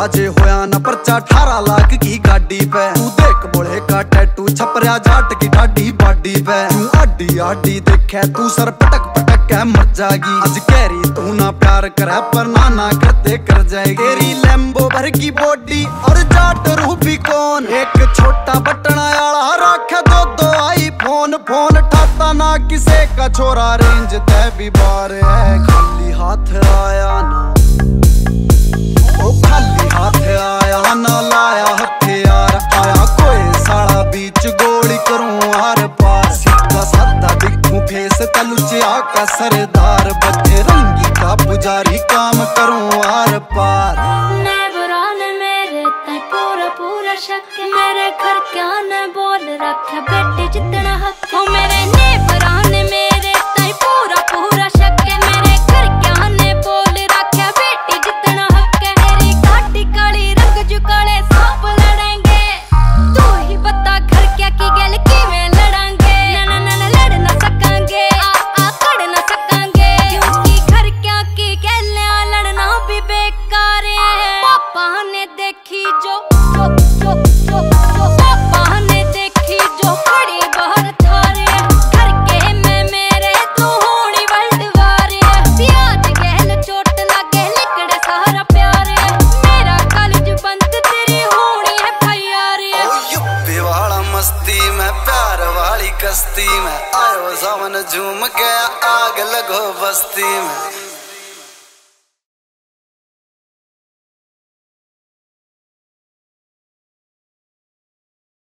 जे होया न पर्चा 18 लाख की गाड़ी पे। तू देख बोले का टैटू छपरिया जाट की ठाडी बाडी पे। तू आडी आडी देखे तू सर पटक पटक के मर जाएगी। आज कह रही तू ना प्यार करे पर ना करते कर जाएगी। तेरी लैम्बो भर की बॉडी और जाट रूपी कौन। एक छोटा बटन आला रखे दो आईफोन। फोन ठाता ना किसे का छोरा रेंज ते भी बार है। खाली हाथ आया ना ओ खाली हाथ आया ना लाया हथियार। आया कोई साड़ा बीच गोली करूं आर पार। सीधा साधा दिखूं फेस तलुचिया का सरदार। बच्चे रंगी का पुजारी काम करूं आर पार। शक मेरे घर क्या न बोल रखा बेटी जितना हक। हो मेरे नेबरा ने मेरे ताई पूरा पूरा शक है। मेरे घर क्या न बोल रखा बेटी जितना हक है। मेरी घाटी काली रंग जुकाले सांप लड़ेंगे। तू ही बता घर क्या की गल की में लड़ेंगे। ना लड़ ना सकेंगे आ कड़ ना सकेंगे। क्योंकि घर क्या की गल लड़ना भी बेकार है। पापा ने देखी जो पापा ने देखी जो बड़ी बाहर थारे। घर के में मेरे तू होनी वर्ल्ड वार। प्याज गहल चोट लगे लिकड़े सारा प्यार। मेरा कॉलेज बंद तेरी होनी है प्यार। ओ युप्पी वाला मस्ती में प्यार वाली कश्ती में। आयो सावन झूम गया आग लगो बस्ती में।